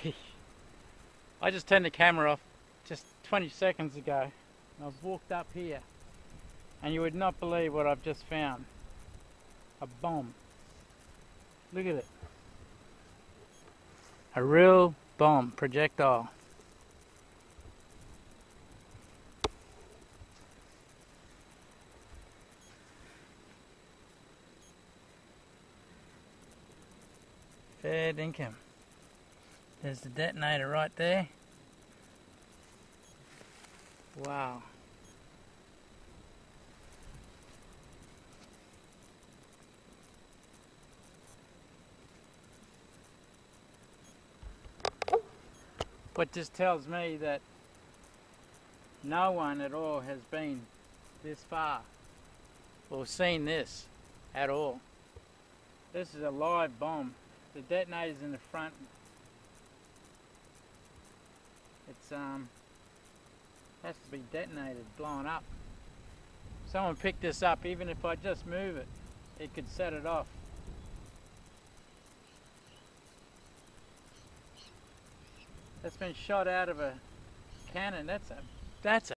I just turned the camera off just 20 seconds ago. I've walked up here and you would not believe what I've just found. A bomb. Look at it. A real bomb projectile. Fair dinkum. There's the detonator right there. Wow. What this tells me that no one at all has been this far or seen this at all. This is a live bomb. The detonator's in the front. It's has to be detonated, blown up. Someone picked this up. Even if I just move it, it could set it off. That's been shot out of a cannon. That's a